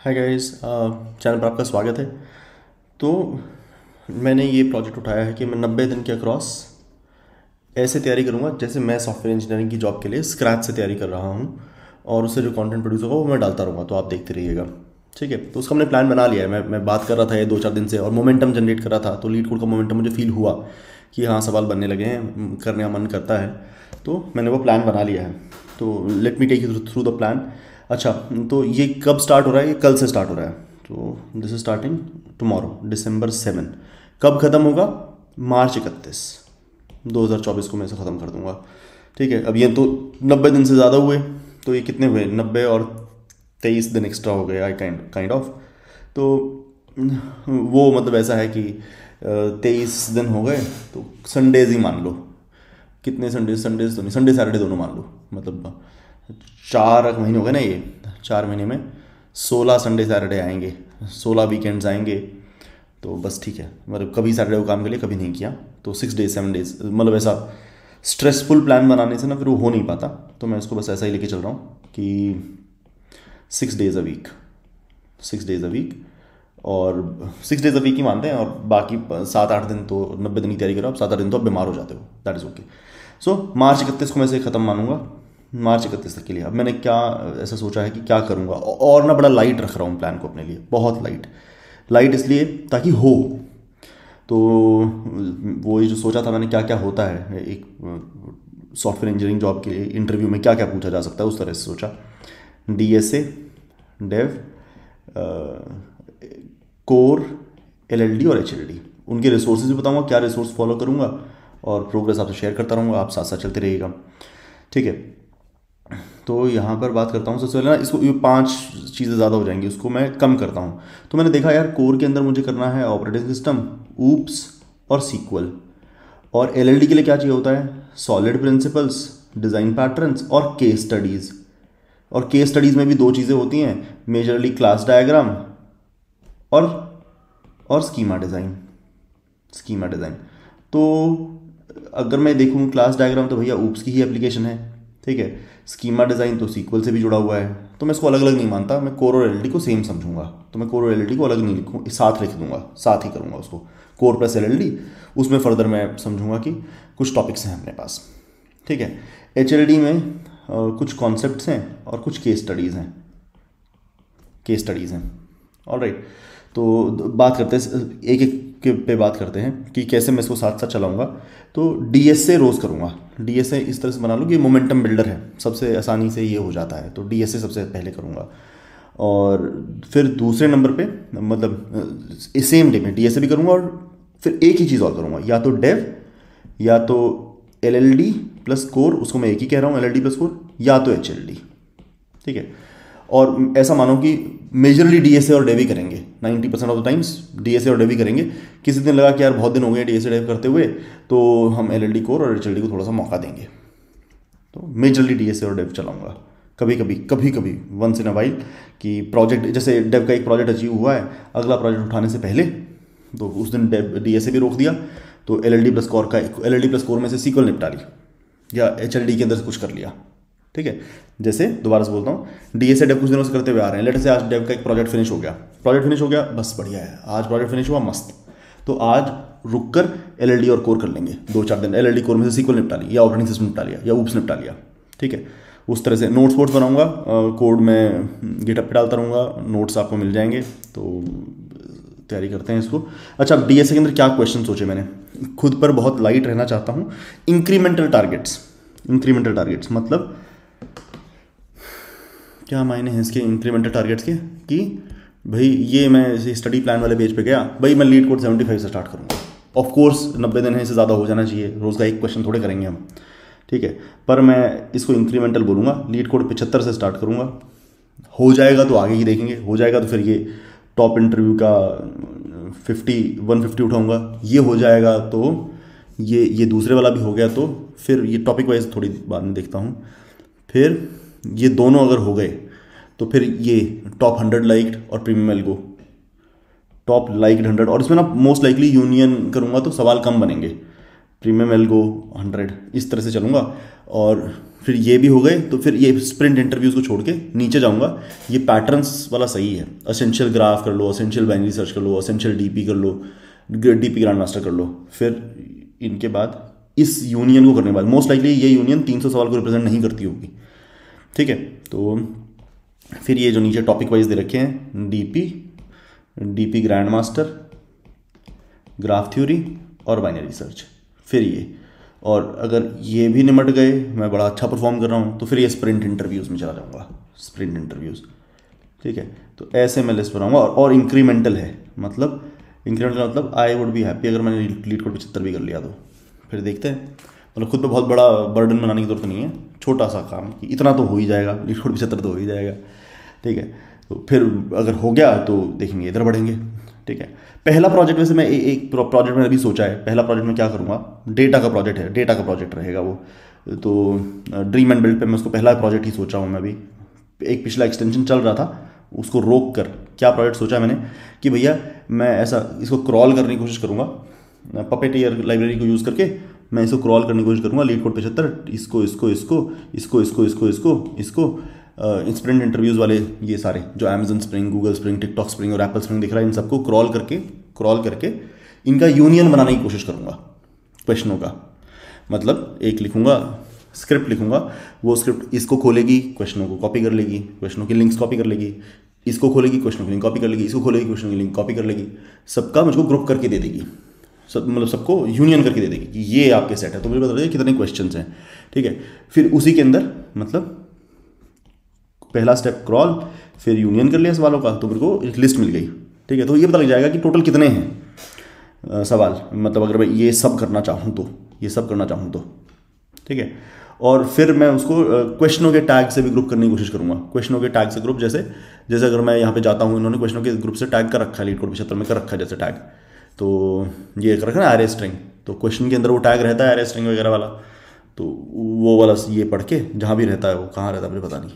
Hi guys, channel पर आपका स्वागत है। तो मैंने ये प्रोजेक्ट उठाया है कि मैं 90 दिन के अक्रॉस ऐसे तैयारी करूँगा जैसे मैं सॉफ्टवेयर इंजीनियरिंग की जॉब के लिए स्क्रैच से तैयारी कर रहा हूँ, और उससे जो कंटेंट प्रोड्यूस होगा वो मैं डालता रहूँगा, तो आप देखते रहिएगा। ठीक है, तो उसका हमने प्लान बना लिया है। मैं बात कर रहा था ये 2-4 दिन से, और मोमेंटम जनरेट कर रहा था, तो लीड कोड का मोमेंटम मुझे फील हुआ कि हाँ, सवाल बनने लगे हैं, करने का मन करता है, तो मैंने वो प्लान बना लिया है। तो let me take you through the plan. अच्छा, तो ये कब स्टार्ट हो रहा है? ये कल से स्टार्ट हो रहा है। तो this is starting tomorrow, December 7। कब ख़त्म होगा? March 31, 2024 को मैं इसे ख़त्म कर दूंगा। ठीक है, अब ये तो 90 दिन से ज़्यादा हुए, तो ये कितने हुए? 90 और 23 दिन एक्स्ट्रा हो गए, आई काइंड ऑफ। तो वो मतलब ऐसा है कि 23 दिन हो गए, तो संडेज ही मान लो। कितने संडेज तो नहीं, संडे सैटरडे दोनों मान लो। मतलब 4 महीने हो गए ना ये। 4 महीने में 16 संडे सैटरडे आएंगे, 16 वीकेंड्स आएंगे। तो बस ठीक है, मतलब कभी सैटरडे को काम के लिए, कभी नहीं किया, तो 6 डेज 7 डेज, मतलब ऐसा स्ट्रेसफुल प्लान बनाने से ना फिर वो हो नहीं पाता। तो मैं इसको बस ऐसा ही लेके चल रहा हूँ कि 6 days a week, 6 days a week, और 6 डेज अ वीक ही मानते हैं, और बाकी 7-8 दिन तो 90 दिन की तैयारी करो आप, 7-8 दिन तो आप बीमार हो जाते हो, that is okay. So March 31 को मैं इसे ख़त्म मानूंगा। March 31 तक के लिए अब मैंने क्या ऐसा सोचा है कि क्या करूँगा, और ना बड़ा लाइट रख रहा हूँ प्लान को अपने लिए, बहुत लाइट। लाइट इसलिए ताकि हो, तो वो ये जो सोचा था मैंने, क्या क्या होता है एक सॉफ्टवेयर इंजीनियरिंग जॉब के लिए इंटरव्यू में, क्या क्या पूछा जा सकता है, उस तरह से सोचा। DSA, डेव, कोर, LLD और HLD, उनके रिसोर्सेज भी बताऊंगा, क्या रिसोर्स फॉलो करूंगा, और प्रोग्रेस आपसे शेयर करता रहूँगा, आप साथ साथ चलते रहिएगा। ठीक है, तो यहाँ पर बात करता हूँ। सबसे पहले ना, इसको ये 5 चीज़ें ज़्यादा हो जाएंगी, उसको मैं कम करता हूँ। तो मैंने देखा यार, कोर के अंदर मुझे करना है ऑपरेटिंग सिस्टम, ऊप्स और सीक्वल। और LLD के लिए क्या चाहिए होता है? सॉलिड प्रिंसिपल्स, डिज़ाइन पैटर्न्स और केस स्टडीज़। और केस स्टडीज़ में भी दो चीज़ें होती हैं, मेजरली क्लास डायग्राम और स्कीमा डिज़ाइन। तो अगर मैं देखूँ क्लास डायग्राम, तो भैया ऊप्स की ही एप्लीकेशन है। ठीक है, स्कीमा डिज़ाइन तो सीक्वल से भी जुड़ा हुआ है, तो मैं इसको अलग अलग नहीं मानता, मैं कोर और LLD को सेम समझूंगा। तो मैं कोर और LLD को अलग नहीं लिखूँ, साथ लिख दूंगा, साथ ही करूँगा उसको, कोर प्लस LLD। उसमें फर्दर मैं समझूंगा कि कुछ टॉपिक्स हैं अपने पास। ठीक है, HLD में कुछ कॉन्सेप्ट्स हैं और कुछ केस स्टडीज़ हैं। ऑलराइट, तो बात करते हैं एक एक के पे बात करते हैं कि कैसे मैं इसको साथ साथ चलाऊंगा। तो DSA रोज़ करूंगा। DSA इस तरह से बना लो कि मोमेंटम बिल्डर है, सबसे आसानी से ये हो जाता है, तो DSA सबसे पहले करूंगा। और फिर दूसरे नंबर पे, मतलब सेम डे में DSA भी करूंगा, और फिर एक ही चीज़ और करूंगा, या तो डेव, या तो LLD प्लस कोर, उसको मैं एक ही कह रहा हूँ, LLD प्लस कोर, या तो HLD। ठीक है, और ऐसा मानो कि मेजरली DSA और डेव ही करेंगे, 90% ऑफ द टाइम्स DSA और डेव ही करेंगे। किसी दिन लगा कि यार बहुत दिन हो गए DSA डेव करते हुए, तो हम LLD कोर और HLD को थोड़ा सा मौका देंगे, तो मेजरली DSA और डेव चलाऊंगा। कभी कभी वंस इन अ वाइल, कि प्रोजेक्ट, जैसे डेव का एक प्रोजेक्ट अचीव हुआ है, अगला प्रोजेक्ट उठाने से पहले तो उस दिन DSA भी रोक दिया, तो LLD प्लस कोर में से सीक्वल निपटा ली, या HLD के अंदर से कुछ कर लिया। ठीक है, जैसे दोबारा से बोलता हूँ, DSA डेव कुछ दिनों से करते हुए आ रहे हैं, लेटर से आज डेव का एक प्रोजेक्ट फिनिश हो गया, बस बढ़िया है, आज प्रोजेक्ट फिनिश हुआ, मस्त। तो आज रुक कर LLD और कोर कर लेंगे 2-4 दिन, LLD कोर में से सीक्वल निपटा ली, या ऑपरेटिंग सिस्टम निपटा लिया, या ऊप्स निपटा लिया। ठीक है, उस तरह से नोट्स वोट्स बनाऊंगा, कोड में गिटहब पे डालता रहूँगा, नोट्स आपको मिल जाएंगे। तो तैयारी करते हैं इसको। अच्छा, अब DSA के अंदर क्या क्वेश्चन सोचे मैंने, खुद पर बहुत लाइट रहना चाहता हूँ। इंक्रीमेंटल टारगेट्स मतलब क्या मायने हैं इसके इंक्रीमेंटल टारगेट्स के, कि भाई ये मैं स्टडी प्लान वाले पेज पे गया, भाई मैं लीड कोड 75 से स्टार्ट करूँगा। ऑफ कोर्स 90 दिन है, इससे ज़्यादा हो जाना चाहिए, रोज़ का एक क्वेश्चन थोड़े करेंगे हम। ठीक है, पर मैं इसको इंक्रीमेंटल बोलूँगा, लीड कोड 75 से स्टार्ट करूँगा। हो जाएगा तो आगे ही देखेंगे, हो जाएगा तो फिर ये टॉप इंटरव्यू का 150 उठाऊँगा, ये हो जाएगा तो ये दूसरे वाला भी हो गया, तो फिर ये टॉपिक वाइज थोड़ी बाद में देखता हूँ। फिर ये दोनों अगर हो गए, तो फिर ये टॉप 100 लाइक्ड और प्रीमियम एल्गो, टॉप लाइक्ड 100, और इसमें ना मोस्ट लाइकली यूनियन करूँगा तो सवाल कम बनेंगे। प्रीमियम एल्गो 100, इस तरह से चलूँगा। और फिर ये भी हो गए, तो फिर ये स्प्रिंट इंटरव्यूज़ को छोड़ के नीचे जाऊँगा। ये पैटर्न्स वाला सही है, असेंशियल ग्राफ कर लो, असेंशियल बाइनरी सर्च कर लो, असेंशियल डीपी कर लो, डीपी ग्रैंड मास्टर कर लो। फिर इनके बाद इस यूनियन को करने के बाद मोस्ट लाइकली ये यूनियन 300 सवाल को रिप्रेजेंट नहीं करती होगी, ठीक है। तो फिर ये जो नीचे टॉपिक वाइज दे रखे हैं, DP grand master, graph theory और बाइनरी सर्च, फिर ये। और अगर ये भी निमट गए, मैं बड़ा अच्छा परफॉर्म कर रहा हूँ, तो फिर ये स्प्रिंट इंटरव्यूज़ में चला जाऊँगा, स्प्रिंट इंटरव्यूज़, ठीक है। तो ऐसे मैं लिस्ट बनाऊँगा। और इंक्रीमेंटल है, मतलब इंक्रीमेंटल मतलब आई वुड बी हैप्पी अगर मैंने लीड कोड 75 भी कर लिया तो। फिर देखते हैं, मतलब खुद पे बहुत बड़ा बर्डन बनाने की जरूरत नहीं है, छोटा सा काम कि इतना तो हो ही जाएगा, लीड कोड 75 तो हो ही जाएगा, ठीक है। तो फिर अगर हो गया तो देखेंगे, इधर बढ़ेंगे, ठीक है। पहला प्रोजेक्ट वैसे मैं एक प्रोजेक्ट मैंने अभी सोचा है, पहला प्रोजेक्ट में क्या करूँगा, डेटा का प्रोजेक्ट है, डेटा का प्रोजेक्ट रहेगा वो। तो ड्रीम एंड बिल्ड पे मैं उसको पहला प्रोजेक्ट ही सोच रहा हूँ मैं अभी। एक पिछला एक्सटेंशन चल रहा था, उसको रोक कर क्या प्रोजेक्ट सोचा मैंने कि भैया मैं ऐसा इसको क्रॉल करने की कोशिश करूँगा, पपेटियर लाइब्रेरी को यूज़ करके मैं इसको क्रॉल करने की कोशिश करूँगा, लीड कोड 75, इसको इसको इसको इसको इसको इसको इसको इसको स्प्रिंट इंटरव्यूज़ वाले ये सारे जो Amazon spring, Google spring, TikTok spring और एप्पल स्प्रिंग दिख रहा है, इन सबको क्रॉल करके इनका यूनियन बनाने की कोशिश करूँगा क्वेश्चनों का। मतलब एक लिखूँगा, स्क्रिप्ट लिखूँगा, वो स्क्रिप्ट इसको खोलेगी, क्वेश्चनों को कॉपी कर लेगी, क्वेश्चनों की लिंक्स कॉपी कर लेगी, इसको खोलेगी, क्वेश्चनों की लिंक कॉपी कर लेगी, इसको खोलेगी, क्वेश्चनों की लिंक कॉपी कर लेगी, सबका मुझको ग्रुप करके दे देगी, सब मतलब सबको यूनियन करके दे देगी कि ये आपके सेट है, तो मुझे बता दीजिए कितने क्वेश्चंस हैं, ठीक है। फिर उसी के अंदर मतलब पहला स्टेप क्रॉल, फिर यूनियन कर लिया सवालों का, तो मेरे को एक लिस्ट मिल गई, ठीक है। तो ये पता लग जाएगा कि टोटल कितने हैं सवाल, मतलब अगर मैं ये सब करना चाहूँ तो, ये सब करना चाहूँ तो, ठीक है। और फिर मैं उसको क्वेश्चनों के टैग से भी ग्रुप करने की कोशिश करूँगा। क्वेश्चनों के टैग से ग्रुप, जैसे अगर मैं यहाँ पे जाता हूँ, इन्होंने क्वेश्चनों के ग्रुप से टैग कर रखा है, लीड कोड 75 में कर रखा है जैसे टैग, तो ये कर रखा है ना एरे स्ट्रिंग, तो क्वेश्चन के अंदर वो टैग रहता है एरे स्ट्रिंग वगैरह वाला, तो वो वाला ये पढ़ के जहाँ भी रहता है, वो कहाँ रहता है मुझे पता नहीं,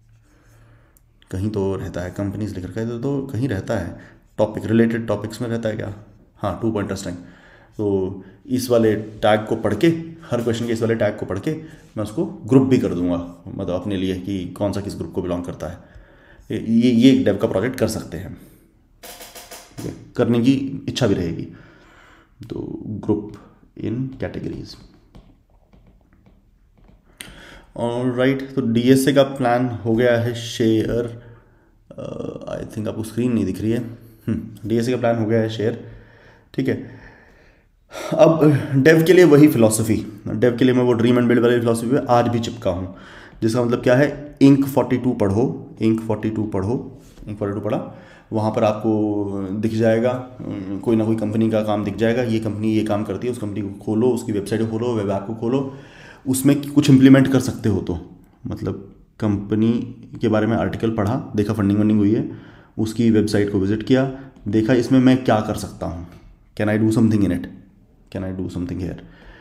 कहीं तो रहता है, कंपनीज लिख रखा है तो कहीं रहता है, टॉपिक रिलेटेड टॉपिक्स में रहता है क्या, हाँ 2 पॉइंटर स्ट्रिंग। तो इस वाले टैग को पढ़ के, हर क्वेश्चन के इस वाले टैग को पढ़ के मैं उसको ग्रुप भी कर दूंगा, मतलब अपने लिए कि कौन सा किस ग्रुप को बिलोंग करता है। ये एक डेव का प्रोजेक्ट कर सकते हैं, करने की इच्छा भी रहेगी। तो ग्रुप इन कैटेगरीज, ऑलराइट। तो डीएसए का प्लान हो गया है शेयर, आई थिंक आपको स्क्रीन नहीं दिख रही है, डीएसए का प्लान हो गया है शेयर, ठीक है। अब डेव के लिए वही फिलॉसफी, डेव के लिए मैं वो ड्रीम एंड बिल्ड वाली फिलॉसफी पे आज भी चिपका हूँ, जिसका मतलब क्या है, इंक 42 पढ़ो, इंक 42 पढ़ो, इंक 42 पढ़ा, वहाँ पर आपको दिख जाएगा कोई ना कोई कंपनी का काम दिख जाएगा, ये कंपनी ये काम करती है, उस कंपनी को खोलो, उसकी वेबसाइट को खोलो, वेब ऐप को खोलो, उसमें कुछ इंप्लीमेंट कर सकते हो। तो मतलब कंपनी के बारे में आर्टिकल पढ़ा, देखा फंडिंग वंडिंग हुई है, उसकी वेबसाइट को विजिट किया, देखा इसमें मैं क्या कर सकता हूँ, can I do something in it, can I do something here,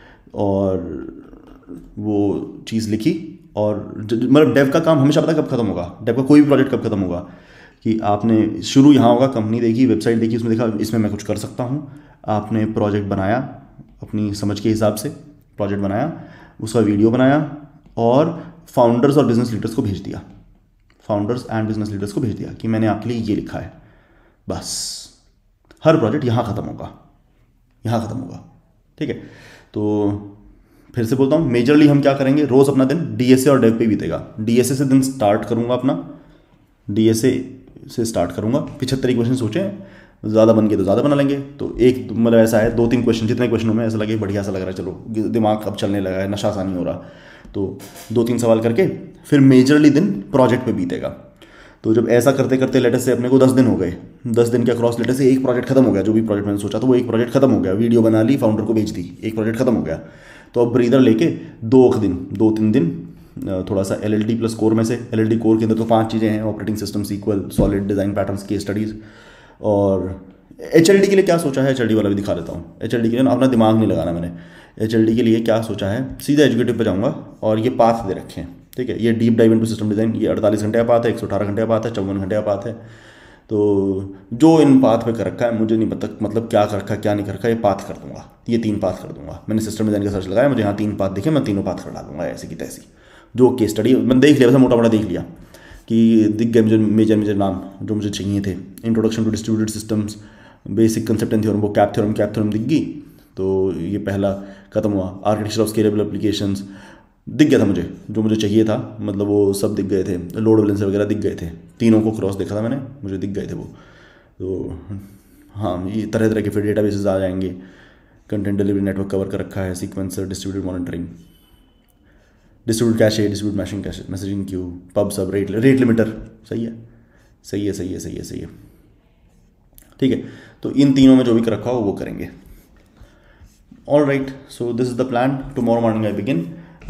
और वो चीज़ लिखी। और मतलब डेव का काम हमेशा पता कब खत्म होगा, डेव का कोई भी प्रोजेक्ट कब खत्म होगा कि आपने शुरू यहाँ होगा, कंपनी देखी, वेबसाइट देखी, उसमें देखा इसमें मैं कुछ कर सकता हूँ, आपने प्रोजेक्ट बनाया, अपनी समझ के हिसाब से प्रोजेक्ट बनाया, उसका वीडियो बनाया और फाउंडर्स और बिजनेस लीडर्स को भेज दिया, फाउंडर्स एंड बिजनेस लीडर्स को भेज दिया कि मैंने आपके लिए ये लिखा है, बस हर प्रोजेक्ट यहाँ ख़त्म होगा, यहाँ ख़त्म होगा, ठीक है। तो फिर से बोलता हूँ, मेजरली हम क्या करेंगे, रोज़ अपना दिन डीएसए और डेव पे बीतेगा। डीएसए से दिन स्टार्ट करूँगा अपना, डीएसए से स्टार्ट करूँगा, 75 क्वेश्चन सोचे, ज़्यादा बन गए तो ज़्यादा बना लेंगे। तो एक मतलब ऐसा है 2-3 क्वेश्चन, जितने क्वेश्चनों में ऐसा लगे बढ़िया सा लग रहा है, चलो दिमाग अब चलने लगा है, नशा सा नहीं हो रहा, तो 2-3 सवाल करके फिर मेजरली दिन प्रोजेक्ट पे बीतेगा। तो जब ऐसा करते करते लेटर से अपने को 10 दिन हो गए, 10 दिन के अक्रॉस लेटर से एक प्रोजेक्ट खत्म हो गया, जो भी प्रोजेक्ट मैंने सोचा था वो एक प्रोजेक्ट खत्म हो गया, वीडियो बना ली, फाउंडर को भेज दी, एक प्रोजेक्ट खत्म हो गया। तो अब ब्रीदर लेके 2-3 दिन थोड़ा सा LLD प्लस कोर में से, LLD कोर के अंदर तो 5 चीज़ें हैं, operating system, SQL, solid, design patterns, case studies. और HLD के लिए क्या सोचा है, HLD वाला भी दिखा देता हूँ। HLD के लिए अपना दिमाग नहीं लगाना मैंने, HLD के लिए क्या सोचा है, सीधा एजुकेटिव पे जाऊँगा और ये पाथ दे रखे हैं, ठीक है। ये deep dive into system design, ये 48 घंटे का पाथ है, 118 घंटे का पाथ है, 54 घंटे का पाथ है, तो जो इन पाथ पे कर रखा है मुझे नहीं पता, मतलब क्या कर रखा है क्या नहीं कर रखा, ये पाथ कर दूंगा, ये 3 पाथ कर दूंगा। मैंने सिस्टम डिजाइन का सर्च लगाया, मुझे यहाँ 3 पाथ दिखे, मैं तीनों पाथ कर डालूंगा ऐसी की तैसी। जो केस स्टडी मैंने देख लिया, वैसे मोटा मोटा देख लिया कि दिख गए मुझे मेजर मेजर नाम जो मुझे चाहिए थे। Introduction to distributed systems, basic concept and theorem, वो कैप थ्योरम दिख गई, तो ये पहला खत्म हुआ। आर्किटेक्चर ऑफ स्केलेबल एप्लीकेशंस दिख गया था मुझे, जो मुझे चाहिए था, मतलब वो सब दिख गए थे। लोड बैलेंसर वगैरह दिख गए थे, तीनों को क्रॉस देखा था मैंने, मुझे दिख गए थे वो। तो हाँ, ये तरह तरह के फिर डेटाबेसेस आ जाएंगे। कंटेंट डिलीवरी नेटवर्क कवर कर रखा है, sequencer, distributed monitoring, distribute cache, distribute mashing cache, messaging queue, pub sub, rate limiter. सही है, सही है, सही है, सही है, सही है। ठीक है, तो इन तीनों में जो भी कर रखा हो वो करेंगे। All right, so this is the plan. Tomorrow morning I begin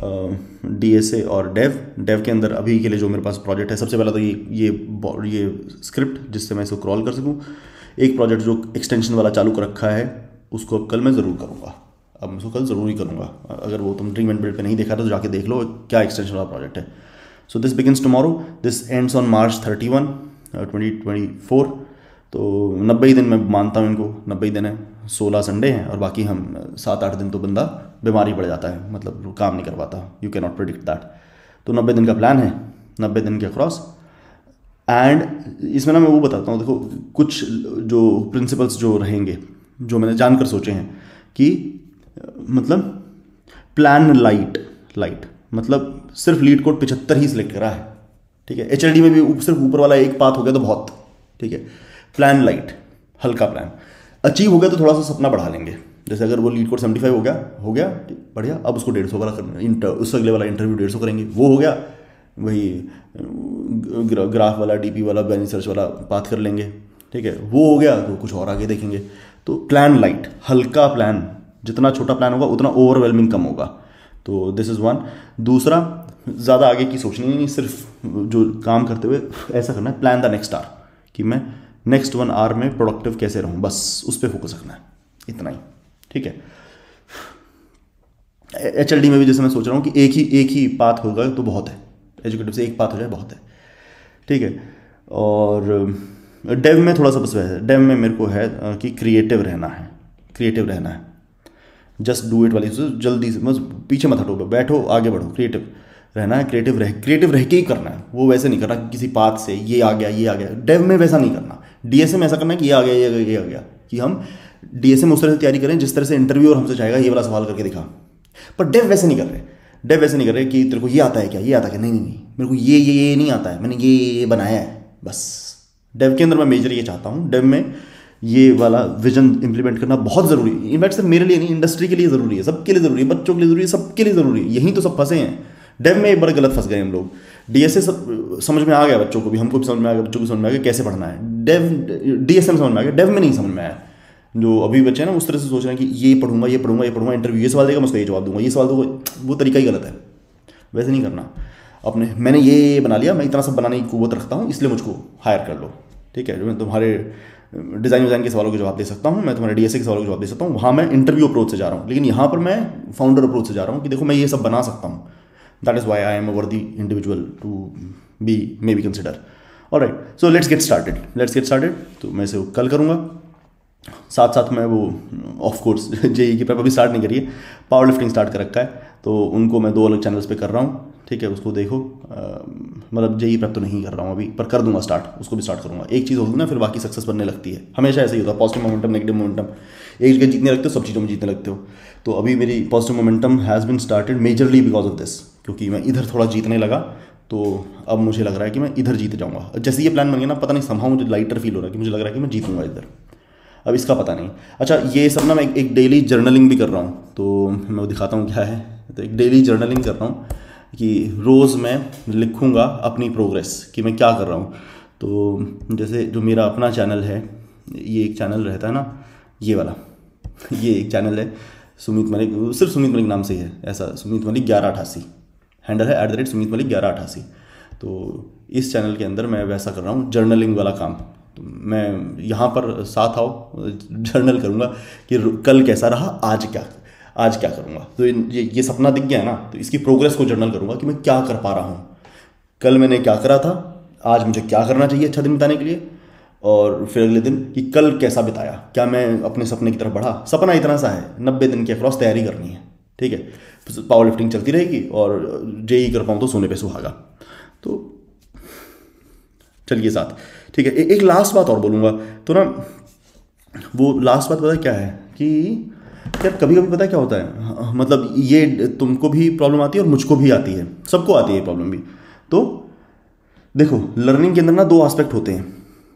DSA और डेव के अंदर अभी के लिए जो मेरे पास प्रोजेक्ट है, सबसे पहला तो ये स्क्रिप्ट जिससे मैं इसको क्रॉल कर सकूँ। एक प्रोजेक्ट जो एक्सटेंशन वाला चालू कर रखा है उसको अब कल मैं ज़रूर करूँगा, अब मैं उसको कल ज़रूर ही करूँगा। अगर वो तुम ड्रीम एंड बिल्ड पे नहीं देखा तो जाके देख लो क्या एक्सटेंशन वाला प्रोजेक्ट है। So this begins tomorrow, this ends on March 31, 2024। तो 90 दिन मैं मानता हूँ इनको, 90 दिन है, 16 संडे हैं और बाकी हम 7-8 दिन तो बंदा बीमारी पड़ जाता है, मतलब काम नहीं कर पाता। You can not predict that. तो 90 दिन का प्लान है, 90 दिन के अक्रॉस। एंड इसमें ना मैं वो बताता हूँ, देखो कुछ जो प्रिंसिपल्स जो रहेंगे जो मैंने जानकर सोचे हैं कि मतलब प्लान लाइट मतलब सिर्फ लीड कोड 75 ही सिलेक्ट करा है। ठीक है, HLD में भी सिर्फ ऊपर वाला एक पाथ हो गया तो बहुत। ठीक है, प्लान लाइट, हल्का प्लान। अचीव हो गया तो थोड़ा सा सपना बढ़ा लेंगे, जैसे अगर वो लीड कोड 75 हो गया बढ़िया, अब उसको 150 वाला करना, उससे अगले वाला इंटरव्यू 150 करेंगे, वो हो गया, वही ग्राफ वाला, DP वाला, बाइनरी सर्च वाला बात कर लेंगे। ठीक है, वो हो गया तो कुछ और आगे देखेंगे। तो प्लान लाइट, हल्का प्लान, जितना छोटा प्लान होगा उतना ओवरवेलमिंग कम होगा। तो दिस इज़ वन। दूसरा, ज़्यादा आगे की सोचनी नहीं, सिर्फ जो काम करते हुए ऐसा करना है, प्लान द नेक्स्ट आवर, कि मैं नेक्स्ट 1 आवर में प्रोडक्टिव कैसे रहूँ, बस उस पर फोकस रखना है, इतना ही। ठीक है, HLD में भी जैसे मैं सोच रहा हूँ कि एक ही पाथ होगा तो बहुत है, एजुकेटिव से एक पाथ हो जाए बहुत है। ठीक है, और डेव में थोड़ा सा बस वैसे, डेव में मेरे को है कि क्रिएटिव रहना है, जस्ट डू इट वाली, जल्दी से बस पीछे मत हटो, बैठो आगे बढ़ो, क्रिएटिव रहना है, क्रिएटिव रह के ही करना है। वो वैसे नहीं करना किसी पाथ से ये आ गया। डेव में वैसा नहीं करना, DSA में ऐसा करना है कि ये आ गया, कि हम DSA में उस तरह से तैयारी करें जिस तरह से इंटरव्यूअर हमसे चाहेगा ये वाला सवाल करके दिखा। पर डेव वैसे नहीं कर रहे कि तेरे को ये आता है क्या, नहीं, मेरे को ये नहीं आता है, मैंने ये बनाया है बस। डेव के अंदर मैं मेजर ये चाहता हूँ, डेव में ये वाला विजन इंप्लीमेंट करना बहुत ज़रूरी है। इनफैक्ट सिर्फ मेरे लिए नहीं, इंडस्ट्री के लिए ज़रूरी है, सबके लिए ज़रूरी है, बच्चों के लिए ज़रूरी है, सबके लिए ज़रूरी है। यहीं तो सब फंसे हैं। डेव में एक बार गलत फंस गए हम लोग। DSA सब समझ में आ गया बच्चों को भी, हमको भी समझ में आ गया, बच्चों को समझ में आ गया कैसे पढ़ना है। DSA में समझ में आ गया, डेव में नहीं समझ में आया। जो अभी बच्चे हैं ना उस तरह से सोच रहे हैं कि ये पढ़ूंगा, इंटरव्यू ये सवाल देगा मैं उसका ये जवाब दूंगा, ये सवाल दूंगा, वो तरीका ही गलत है। वैसे नहीं करना। मैंने ये बना लिया, मैं इतना सब बनाने की कुव्वत रखता हूँ, इसलिए मुझको हायर कर लो। ठीक है, मैं तुम्हारे डिज़ाइन के सवालों के जवाब दे सकता हूँ, मैं तुम्हारे DSA के सवालों के जवाब दे सकता हूँ, वहाँ मैं इंटरव्यू अप्रोच से जा रहा हूँ, लेकिन यहाँ पर मैं फाउंडर अप्रोच से जा रहा हूँ कि देखो मैं ये सब बना सकता हूँ। That is why I am a worthy individual to be maybe consider. Alright, so let's get started. तो मैं इसे कल करूँगा, साथ मैं वो ऑफ कोर्स JEE की प्रेप अभी स्टार्ट नहीं करी है, पावर लिफ्टिंग स्टार्ट कर रखा है, तो उनको मैं 2 अलग चैनल्स पे कर रहा हूँ। ठीक है, उसको देखो, मतलब JEE प्रेप तो नहीं कर रहा हूँ अभी, पर कर दूंगा स्टार्ट, उसको भी स्टार्ट करूँगा। एक चीज़ होगी ना फिर बाकी सक्सेस बनने लगती है, हमेशा ऐसा ही होता है, पॉजिटिव मोमेंटम नेगेटिव मोमेंटम। एक जगह जीतने लगते हो, सब चीज़ों में जीतने लगते हो। तो अभी मेरी positive momentum has been started majorly because of this, क्योंकि मैं इधर थोड़ा जीतने लगा, तो अब मुझे लग रहा है कि मैं इधर जीत जाऊँगा। जैसे ये प्लान बन गया ना, पता नहीं समहाउ मुझे लाइटर फील हो रहा है कि मुझे लग रहा है कि मैं जीतूँगा इधर। अब इसका पता नहीं। अच्छा, ये सब ना मैं एक डेली जर्नलिंग भी कर रहा हूँ, तो मैं वो दिखाता हूँ क्या है। तो एक डेली जर्नलिंग कर रहा हूँ कि रोज़ मैं लिखूँगा अपनी प्रोग्रेस कि मैं क्या कर रहा हूँ। तो जैसे जो मेरा अपना चैनल है, ये एक चैनल रहता है ना, ये वाला, ये एक चैनल है सुमित मलिक, सिर्फ सुमित मलिक नाम से ही है, ऐसा सुमित मलिक 1188 हैंडल है, @सुमित मलिक 1188। तो इस चैनल के अंदर मैं वैसा कर रहा हूँ, जर्नलिंग वाला काम। तो मैं यहाँ पर साथ आओ, जर्नल करूँगा कि कल कैसा रहा, आज क्या करूँगा। तो ये सपना दिख गया है ना, तो इसकी प्रोग्रेस को जर्नल करूँगा कि मैं क्या कर पा रहा हूँ, कल मैंने क्या करा था, आज मुझे क्या करना चाहिए अच्छा दिन बिताने के लिए, और फिर अगले दिन कि कल कैसा बिताया, क्या मैं अपने सपने की तरफ बढ़ा। सपना इतना सा है, 90 दिन के अक्रॉस तैयारी करनी है, ठीक है। पावर लिफ्टिंग चलती रहेगी और जेई कर पाऊँ तो सोने पे सुहागा। तो चलिए साथ, ठीक है। एक लास्ट बात और बोलूँगा तो ना, वो लास्ट बात पता क्या है कि यार कभी कभी पता क्या होता है, मतलब ये तुमको भी प्रॉब्लम आती है और मुझको भी आती है, सबको आती है ये प्रॉब्लम भी। तो देखो, लर्निंग के अंदर ना 2 एस्पेक्ट होते हैं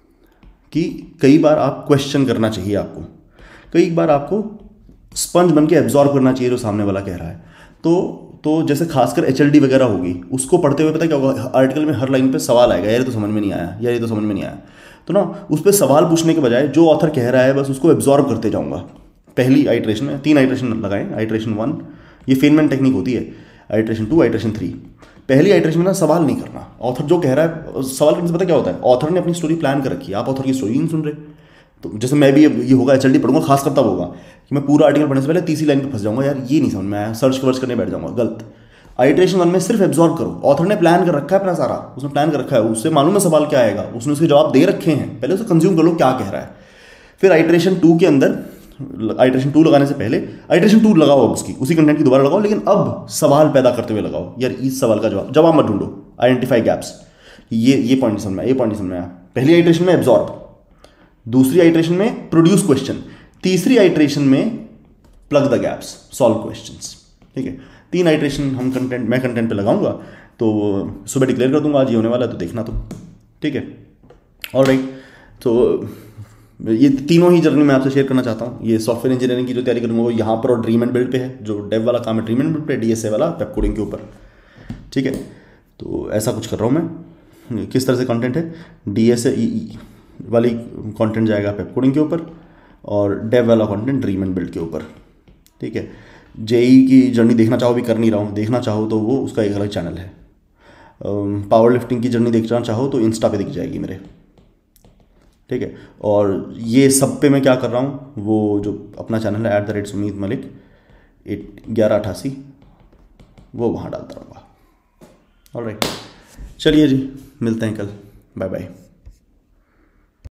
कि कई बार आप क्वेश्चन करना चाहिए आपको, कई बार आपको स्पंज बन के एब्जॉर्ब करना चाहिए जो सामने वाला कह रहा है। तो जैसे खासकर HLD वगैरह होगी, उसको पढ़ते हुए पता क्या होगा, आर्टिकल में हर लाइन पे सवाल आएगा, यार ये तो समझ में नहीं आया, यार ये तो समझ में नहीं आया। तो ना उस पर सवाल पूछने के बजाय जो ऑथर कह रहा है बस उसको एब्जॉर्ब करते जाऊँगा। पहली आइट्रेशन में 3 आइट्रेशन लगाएं। आइट्रेशन 1 ये फेनमैन टेक्निक होती है, आइट्रेशन 2, आइट्रेशन 3। पहली आइट्रेशन में ना सवाल नहीं करना, ऑथर जो कह रहा है सवाल करने से पता क्या होता है, ऑथर ने अपनी स्टोरी प्लान कर रखी है, आप ऑथर की स्टोरी नहीं सुन रहे। तो जैसे मैं भी ये होगा HLD पढ़ूंगा, खास कर तब होगा कि मैं पूरा आर्टिकल पढ़ने से पहले तीसरी लाइन पर फंस जाऊंगा, यार ये नहीं समझ में आया, सर्च कवर्स करने बैठ जाऊंगा, गलत। आइट्रेशन 1 में सिर्फ एब्जॉर्ब करो, ऑथर ने प्लान कर रखा है अपना सारा, उसने प्लान कर रखा है, उससे मालूम है सवाल क्या आएगा, उसने उसके जवाब दे रखे हैं, पहले उसे कंज्यूम कर लो क्या कह रहा है। फिर आइट्रेशन 2 के अंदर, आइट्रेशन 2 लगाने से पहले आइट्रेशन 2 लगाओ, उसकी उसी कंटेंट की दोबारा लगाओ, लेकिन अब सवाल पैदा करते हुए लगाओ, यार इस सवाल का जवाब मत ढूंढो, आइडेंटिफाई गैप्स, ये पॉइंट नहीं समझ में आया, ये पॉइंट नहीं समझ में आया। पहली आइट्रेशन में एब्जॉर्ब, दूसरी आइट्रेशन में प्रोड्यूस क्वेश्चन, तीसरी आइट्रेशन में plug the gaps, solve questions, ठीक है। 3 आइट्रेशन मैं कंटेंट पे लगाऊंगा, तो सुबह डिक्लेयर कर दूंगा आज ये होने वाला है, तो देखना तुम, ठीक है। ऑलराइट, तो ये तीनों ही जर्नी मैं आपसे शेयर करना चाहता हूँ। ये सॉफ्टवेयर इंजीनियरिंग की जो तैयारी करूँगा वो यहाँ पर और ड्रीम एंड बिल्ड पे है, जो डेव वाला काम है ड्रीम एंड बिल्ड पे, DSA वाला वेब कोडिंग के ऊपर, ठीक है। तो ऐसा कुछ कर रहा हूँ मैं। किस तरह से कंटेंट है, DSA वाली कंटेंट जाएगा वेब कोडिंग के ऊपर, और डेव वाला कंटेंट ड्रीम एंड बिल्ड के ऊपर, ठीक है। जेई की जर्नी देखना चाहो, भी कर नहीं रहा हूँ, देखना चाहो तो वो उसका एक अलग चैनल है। पावर लिफ्टिंग की जर्नी देखना चाहो तो इंस्टा पे दिख जाएगी मेरे, ठीक है। और ये सब पे मैं क्या कर रहा हूँ, वो जो अपना चैनल है @सुमीत मलिक 1188, वो वहाँ डालता रहूँगा। ऑलराइट, चलिए जी, मिलते हैं कल, बाय बाय।